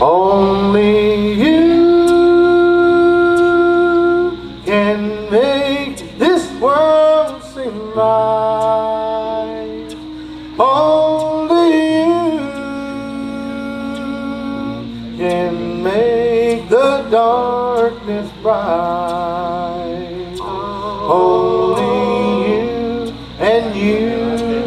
Only you can make this world seem right. Only you can make the darkness bright. Only you and you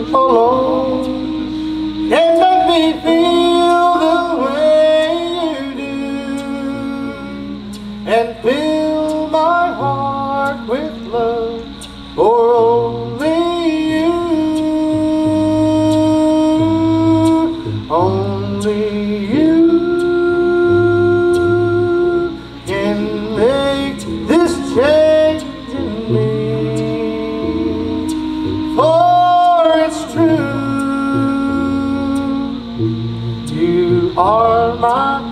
alone can make me feel the way you do and fill my heart with love for only you. Only you can make this change in me, for it's true, you are my